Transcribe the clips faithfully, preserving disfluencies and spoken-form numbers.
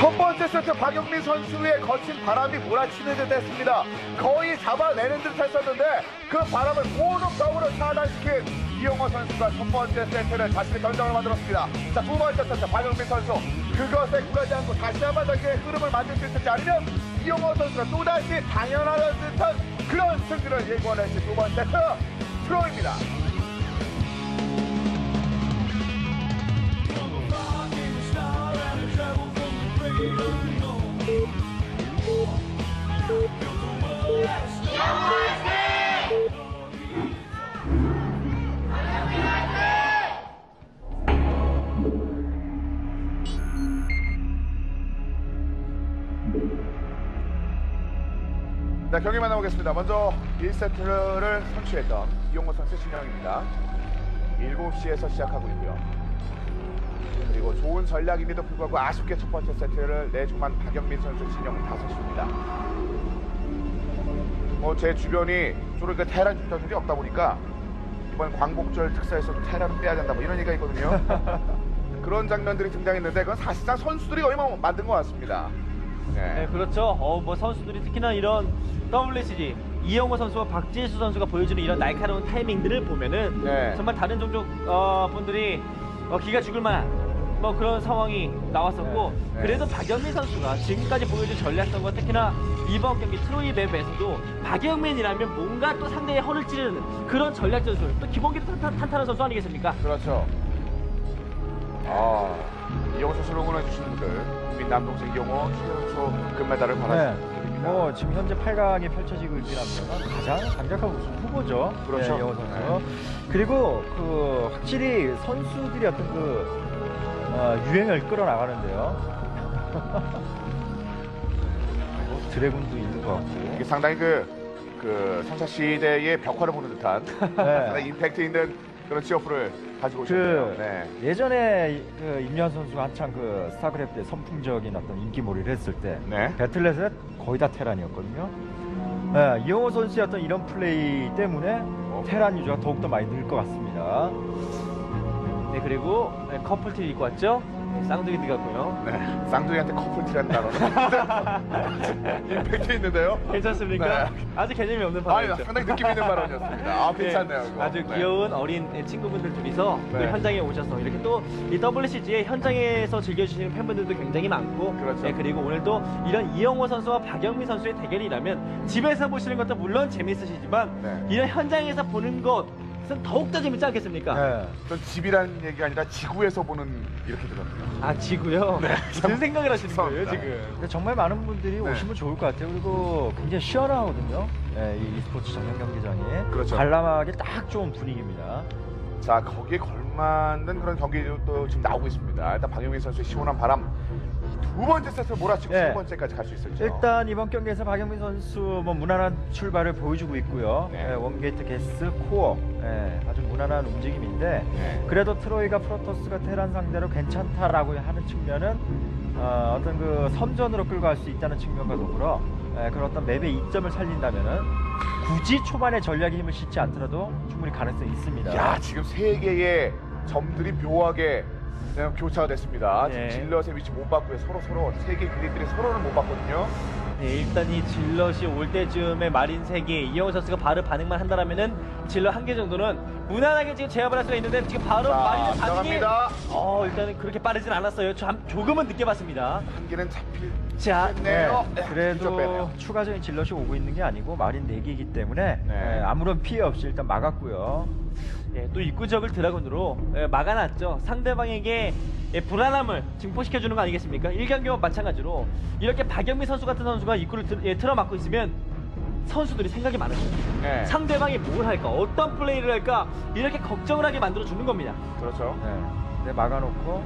첫 번째 세트 박영민 선수의 거친 바람이 몰아치는 듯 했습니다. 거의 잡아내는 듯 했었는데 그 바람을 모두 벽으로 차단시킨 이용호 선수가 첫 번째 세트를 자신의 결정을 만들었습니다. 자, 두 번째 세트 박영민 선수 그것에 굴하지 않고 다시 한번 자기의 흐름을 만들 수 있을지 아니면 이용호 선수가 또다시 당연하는 듯한 그런 승리를 예고하는 두 번째 세트 트로입니다. 자, 경기 만나보겠습니다. 먼저 일 세트를 선취했던 이용호 선수의 진영입니다. 일곱 시에서 시작하고 있고요. 그리고 좋은 전략임에도 불구하고 아쉽게 첫 번째 세트를 내주만 박영민 선수 진영은 다섯 시입니다. 뭐 제 주변이 주로 그 테란 주자들이 없다 보니까 이번 광복절 특사에서도 테란을 빼야 된다 뭐 이런 얘기가 있거든요. 그런 장면들이 등장했는데 그건 사실상 선수들이 거의 뭐 만든 것 같습니다. 네, 네, 그렇죠. 어, 뭐 선수들이 특히나 이런 더블유에스지 이영호 선수와 박지수 선수가 보여주는 이런 날카로운 타이밍들을 보면은 네. 정말 다른 종족 어, 분들이 어, 기가 죽을 만한 뭐 그런 상황이 나왔었고 네. 네. 그래도 박영민 선수가 지금까지 보여준 전략성과 특히나 이번 경기 트로이 맵에서도 박영민이라면 뭔가 또 상대의 허를 찌르는 그런 전략 전술 또 기본기도 탄탄, 탄탄한 선수 아니겠습니까? 그렇죠. 아, 이용호 선수를 응원해 주시는 분들 국민 남동생 이용호 최연소 금메달을 받아주십니다. 네. 뭐 지금 현재 팔 강이 펼쳐지고 있긴 합니다. 가장 강력한 우승 후보죠. 그렇죠. 네, 이용호 선수. 네. 그리고 그 확실히 선수들이 어떤 그 어, 유행을 끌어나가는데요. 드래곤도 있는 것 같고. 이게 상당히 그, 그 선사 시대의 벽화를 보는 듯한 네. 상당히 임팩트 있는 그런 지어프를 가지고 오셨네요. 그 네. 예전에 그 임요한 선수가 한창 그 스타크래프트의 선풍적인 어떤 인기몰이를 했을 때 네. 배틀넷에 거의 다 테란이었거든요. 네, 이용호 선수의 어떤 이런 플레이 때문에 테란 유저가 더욱더 많이 늘 것 같습니다. 네, 그리고 네, 커플티 입고 왔죠? 네, 쌍둥이 들어갔고요. 네. 쌍둥이한테 커플티라는 단어는 임팩트 있는데요. 괜찮습니까? 네. 아주 개념이 없는 아니, 발언이죠. 상당히 느낌 있는 발언이었습니다. 아, 괜찮네요. 이거. 아주 네. 귀여운 어린 친구분들 둘이서 또 네. 현장에 오셔서 이렇게 또 이 더블유씨지의 현장에서 즐겨주시는 팬분들도 굉장히 많고 그렇죠. 네, 그리고 오늘 또 이런 이영호 선수와 박영민 선수의 대결이라면 집에서 보시는 것도 물론 재밌으시지만 네. 이런 현장에서 보는 것은 더욱더 재밌지 않겠습니까? 네. 전 집이라는 얘기가 아니라 지구에서 보는 이렇게 들었네요. 아 지구요? 네. 무슨 생각을 하시는 거예요 죄송합니다. 지금? 근데 정말 많은 분들이 네. 오시면 좋을 것 같아요. 그리고 굉장히 시원하거든요. 네, 이 e스포츠 전용 경기장이 그렇죠. 관람하기 딱 좋은 분위기입니다. 자, 거기에 걸맞는 그런 경기도 지금 나오고 있습니다. 일단 박영민 선수의 시원한 바람 두 번째 세트를 몰아치고 네. 세 번째까지 갈 수 있을지. 일단 이번 경기에서 박영민 선수 뭐 무난한 출발을 보여주고 있고요. 네. 예, 원게이트, 게스, 코어 예, 아주 무난한 움직임인데 네. 그래도 트로이가 프로토스가 테란 상대로 괜찮다라고 하는 측면은 어, 어떤 그 섬전으로 끌고 갈 수 있다는 측면과 더불어 예, 그런 어떤 맵의 이점을 살린다면은 굳이 초반에 전략의 힘을 싣지 않더라도 충분히 가능성이 있습니다. 야, 지금 세 개의 점들이 묘하게 그냥 교차가 됐습니다. 네. 지금 질럿의 위치 못 봤고요. 서로 서로 세 개 그림들이 서로를 못 봤거든요. 네, 일단 이 질럿이 올 때쯤에 마린 세 개, 이영호 선수가 바로 반응만 한다면은 질럿 한 개 정도는 무난하게 지금 제압을 할 수가 있는데 지금 바로 자, 마린의 반응이 들어갑니다. 어 일단은 그렇게 빠르진 않았어요. 조, 조금은 늦게 봤습니다. 한 개는 잡힐 자, 네요. 네, 네, 그래도 빼네요. 추가적인 질럿이 오고 있는 게 아니고 마린 네 개이기 때문에 네. 예, 아무런 피해 없이 일단 막았고요. 예, 또 입구적을 드라군으로 예, 막아놨죠. 상대방에게 예, 불안함을 증폭시켜주는 거 아니겠습니까? 일 경기와 마찬가지로 이렇게 박영민 선수 같은 선수가 입구를 들, 예, 틀어막고 있으면 선수들이 생각이 많아져요. 네. 상대방이 뭘 할까, 어떤 플레이를 할까 이렇게 걱정을 하게 만들어주는 겁니다. 그렇죠. 네, 근데 막아놓고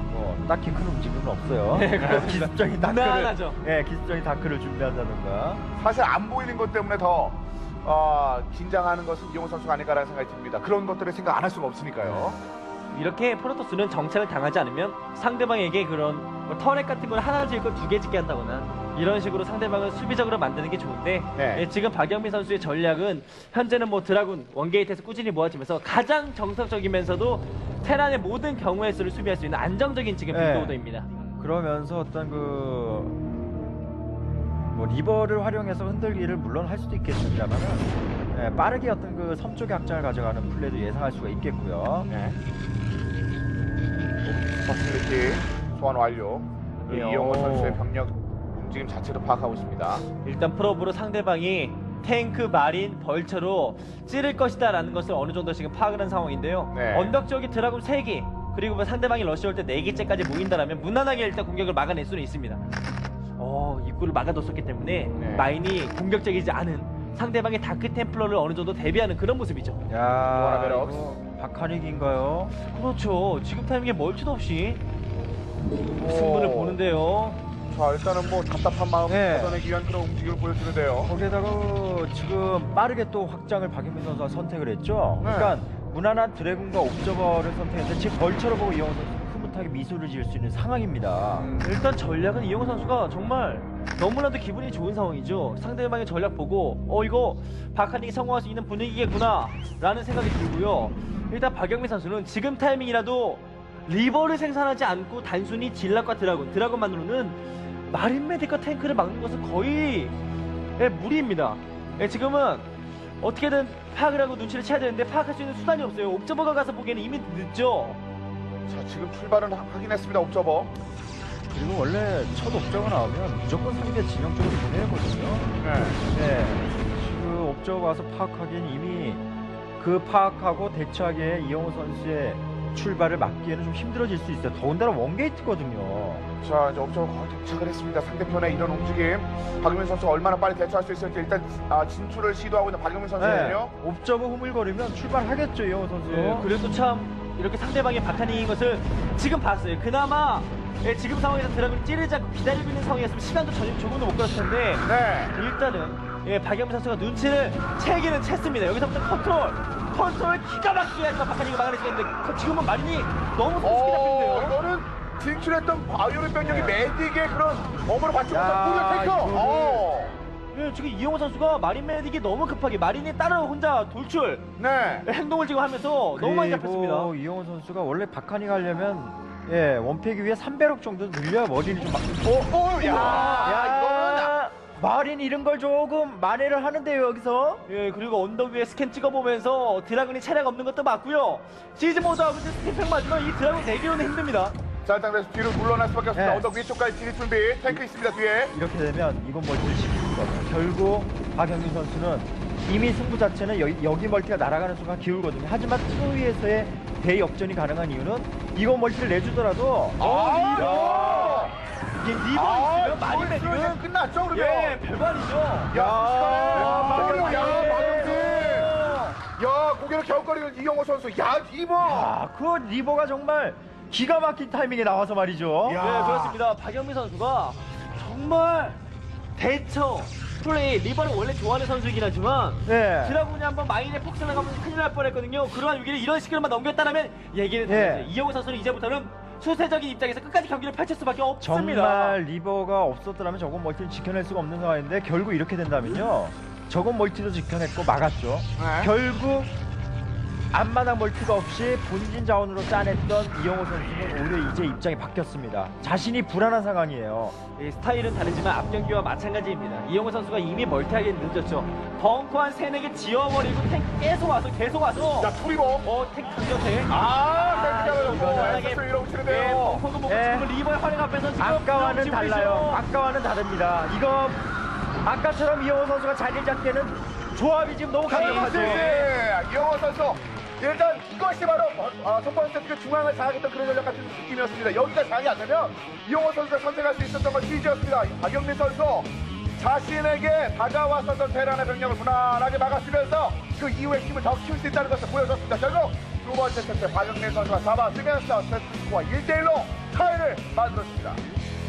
뭐 딱히 큰 움직임은 없어요. 네, 그렇습니다. 기습적인 다크를, 무난하죠. 네, 기습적인 다크를 준비한다든가. 사실 안 보이는 것 때문에 더 어, 긴장하는 것은 이용호 선수가 아닐까라는 생각이 듭니다. 그런 것들을 생각 안 할 수가 없으니까요. 이렇게 프로토스는 정찰을 당하지 않으면 상대방에게 그런 뭐 터렛 같은 걸 하나 지을 걸 두 개 짓게 한다거나 이런 식으로 상대방을 수비적으로 만드는 게 좋은데 네. 예, 지금 박영민 선수의 전략은 현재는 뭐 드라군 원게이트에서 꾸준히 모아지면서 가장 정석적이면서도 테란의 모든 경우의 수를 수비할 수 있는 안정적인 지금 네. 빌드오더입니다. 그러면서 어떤 그 뭐 리버를 활용해서 흔들기를 물론 할 수도 있겠습니다만은 예, 빠르게 어떤 그 섬 쪽의 확장을 가져가는 플레이도 예상할 수가 있겠고요. 네. 퍼실리티 소환 완료. 그 예, 이영호 오. 선수의 병력 움직임 자체도 파악하고 있습니다. 일단 프로브로 상대방이 탱크, 마린, 벌처로 찌를 것이다 라는 것을 어느 정도 지금 파악을 한 상황인데요. 네. 언덕 지역이 드라군 세 개, 그리고 뭐 상대방이 러시 올 때 네 개째까지 모인다라면 무난하게 일단 공격을 막아낼 수는 있습니다. 어, 입구를 막아뒀었기 때문에 네. 마인이 공격적이지 않은 상대방의 다크 템플러를 어느 정도 대비하는 그런 모습이죠. 야, 워라베럭스. 이거 박하닉인가요? 그렇죠. 지금 타이밍에 멀티도 없이 승부를 오. 보는데요. 자, 일단은 뭐 답답한 마음 네. 찾아내기 위한 그런 움직임을 보여주는데요. 거기에다가 지금 빠르게 또 확장을 박영민 선수가 선택을 했죠. 네. 그러니까 무난한 드래곤과 옵저버를 선택했는데 지금 벌처로 보고 이영호 선수 흐뭇하게 미소를 지을 수 있는 상황입니다. 음. 일단 전략은 이영호 선수가 정말 너무나도 기분이 좋은 상황이죠. 상대방의 전략 보고 어 이거 박하닉이 성공할 수 있는 분위기겠구나 라는 생각이 들고요. 일단 박영민 선수는 지금 타이밍이라도 리버를 생산하지 않고 단순히 질락과 드라군, 드라군만으로는 마린 메딕과 탱크를 막는 것은 거의 예, 무리입니다. 예, 지금은 어떻게든 파악을 하고 눈치를 채야 되는데 파악할 수 있는 수단이 없어요. 옵저버가 가서 보기에는 이미 늦죠. 자, 지금 출발은 하- 확인했습니다. 옵저버. 그리고 원래 첫 옵저버 나오면 무조건 상대 진영 쪽으로 보내거든요. 네. 네. 지금 옵저버 가서 파악하기엔 이미 그 파악하고 대처하기에 이영호 선수의 출발을 막기에는 좀 힘들어질 수 있어요. 더군다나 원게이트거든요. 자, 이제 옵저버 거의 도착을 했습니다. 상대편의 이런 움직임. 박용민 선수가 얼마나 빨리 대처할 수 있을지 일단 아, 진출을 시도하고 있는 박용민 선수거든요. 네. 옵저버 흐물거리면 출발하겠죠, 이영호 선수. 예, 그래도 참 이렇게 상대방의 박하닉인 것을 지금 봤어요. 그나마 예, 지금 상황에서 드라군이 찌르지 않고 기다리고 있는 상황이었으면 시간도 전, 조금도 못 끌었을 텐데 네. 일단은 예, 박영민 선수가 눈치를 채기는 챘습니다. 여기서부터 컨트롤 컨트롤 기가 막히게 하지만 박하닉이 막아낼 수 있는데 그 지금은 마린이 너무 손쉽게 어, 잡히는데요. 이거는 진출했던 바이오린 병력이 네. 메딕의 그런 어머를 받지 야, 못한 무려 탱크. 이거는- 어. 예, 지금 이영호 선수가 마린 메딕이 너무 급하게 마린이 따로 혼자 돌출 네. 행동을 지금 하면서 너무 많이 잡혔습니다. 그리고 이영호 선수가 원래 박하니 가려면 예, 원팩이 위에 삼백억 정도 늘려야 머리를 좀 막. 어, 어, 야, 야, 이거는 야, 마린 이런 걸 조금 만회를 하는데요, 여기서. 예, 그리고 언덕 위에 스캔 찍어보면서 드라군이 체력 없는 것도 맞고요. 시즈 모드하고 이제 스팀팩 맞으면 이 드라군 대기로는 힘듭니다. 자, 일단 그래서 뒤로 물러날 수밖에 없습니다. 네. 언덕 위쪽까지 진입 준비. 탱크 있습니다, 뒤에. 이렇게 되면 이건 멀티를 시킬 수가 없어요. 결국 박영민 선수는 이미 승부 자체는 여기, 여기 멀티가 날아가는 순간 기울거든요. 하지만 트로이에서의 대역전이 가능한 이유는 이건 멀티를 내주더라도 아, 야. 이게 리버 아, 있으면 많이 이거 이제 매기면 끝났죠, 그러면? 예, 별말이죠. 야, 야, 순식간에. 야, 박영민. 박영민. 야, 고개를 갸웃거리는 이영호 선수. 야, 디버. 아, 그 리버가 정말 기가 막힌 타이밍에 나와서 말이죠. 야. 네, 그렇습니다. 박영민 선수가 정말 대처, 플레이, 리버를 원래 좋아하는 선수이긴 하지만 네. 드라군이 한번 마인에 폭설 나가면 큰일 날 뻔했거든요. 그러한 위기를 이런 식으로만 넘겼다면 얘기는 네. 달라져요. 이영호 선수는 이제부터는 수세적인 입장에서 끝까지 경기를 펼칠 수밖에 없습니다. 정말 리버가 없었더라면 저건 멀티를 지켜낼 수가 없는 상황인데 결국 이렇게 된다면요. 저건 멀티도 지켜냈고 막았죠. 네. 결국 앞마당 멀티가 없이 본진 자원으로 짜냈던 이영호 선수는 오히려 이제 입장이 바뀌었습니다. 자신이 불안한 상황이에요. 이 스타일은 다르지만 앞경기와 마찬가지입니다. 이영호 선수가 이미 멀티하기 늦었죠. 벙커 한 세네 개 지어버리고 탱크 계속 와서 계속 와서 자, 투리버. 어 탱크 강력해. 아, 탱크 이거는 잡아서 이게- 에스에스 이러고 예, 치는데요. 벙커도 못 예. 지금 리버의 활약 앞에서 지금 아까와는 지금 달라요. 있죠. 아까와는 다릅니다. 이거 아까처럼 이영호 선수가 자리를 잡기에는 조합이 지금 너무 강력하죠. 그렇지. 이영호 선수. 일단 이것이 바로 어, 첫 번째 세트 중앙을 장악했던 그런 전력 같은 느낌이었습니다. 여기가 장이 안 되면 이영호 선수가 선택할 수 있었던 건 시즈였습니다. 박영민 선수 자신에게 다가왔었던 테란의 병력을 무난하게 막아쓰면서 그 이후에 힘을 더 키울 수 있다는 것을 보여줬습니다. 결국 두 번째 세트 박영민 선수가 잡아쓰면서 세트 스코어 일 대 일로 타이를 만들었습니다.